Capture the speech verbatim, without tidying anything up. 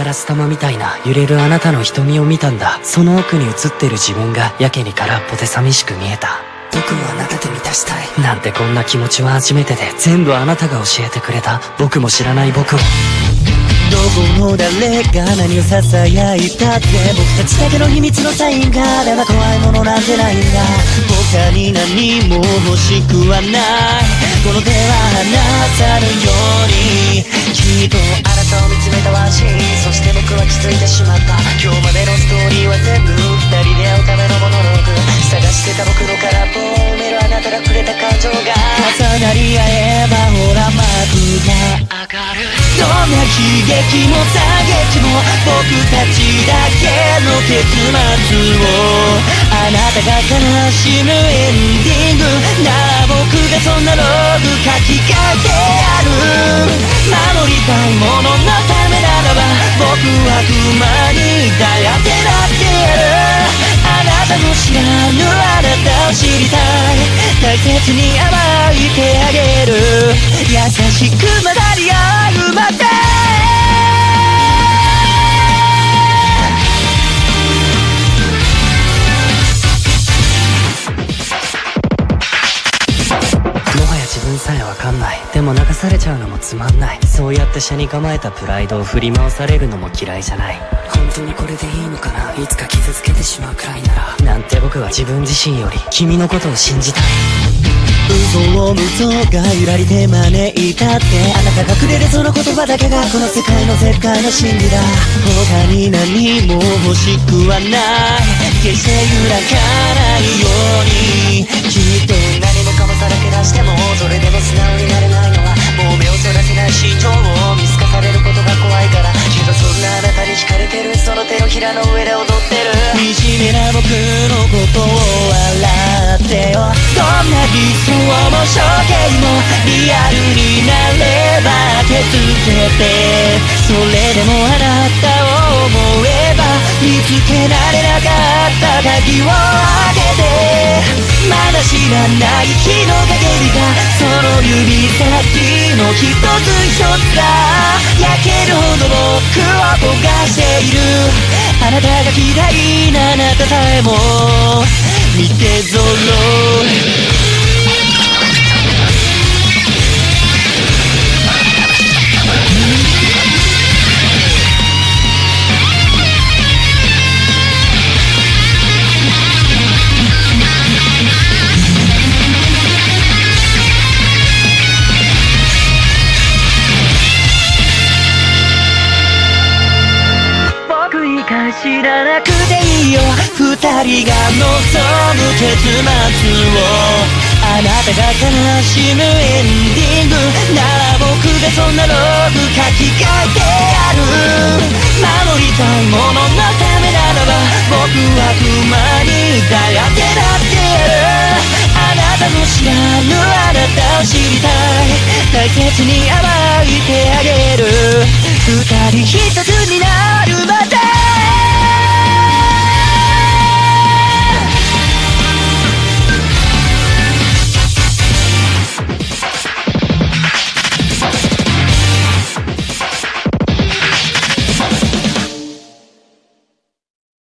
ラス玉みたいな揺れるあなたの瞳を見たんだ。その奥に映ってる自分がやけに空っぽで寂しく見えた。僕もあなたで満たしたいなんてこんな気持ちは初めてで、全部あなたが教えてくれた。僕も知らない僕を。どこの誰が何をささやいたって、僕たちだけの秘密のサインがあれば怖いものなんてないんだ。他に何も欲しくはない、この手は離さぬように。きっとあなたを見つめたわし、そして僕は気づいてしまった。今日までのストーリーは全部二人で会うためのモノローグ。探してた僕の空っぽを埋めるあなたがくれた感情が重なり合えば、ほら幕が上がる。どんな悲劇も惨劇も僕たちだけの結末を、あなたが悲しむエンディングなら僕がそんなローグ書き換えてやる。守りたいもののためならば僕は熊にだやってなってやる。あなたの知らぬあなたを知りたい、大切に甘いてあげる。優しくまだり合うまで自分さえわかんない。でも流されちゃうのもつまんない。そうやって車に構えたプライドを振り回されるのも嫌いじゃない。本当にこれでいいのかな、いつか傷つけてしまうくらいなら。なんて僕は自分自身より君のことを信じたい。嘘を嘘がゆらりて招いたって、あなたがくれるその言葉だけがこの世界の絶海の真理だ。他に何も欲しくはない、決して揺らかないように。きっと何もかもさらけ出してもそれでも素直になれないのは、もう目をそらせない心情を見透かされることが怖いから。けどそんなあなたに惹かれてる、その手のひらの上で踊ってる。惨めな僕のことを笑ってよ。どんな理想も処刑もリアルになれば手つけて、それでもあなたを思えば見つけられなかった鍵を開けて、まだ知らない日の陰りがその指先の一つ一つが焼けるほど僕を焦がしている。あなたが嫌いなあなたさえも見てぞろ。知らなくていいよ、二人が望む結末を。あなたが悲しむエンディングなら僕がそんなローグ書き換えてやる。守りたいもののためならば僕は熊にだやってなってやる。あなたの知らぬあなたを知りたい、大切に甘いてあげる。二人一つ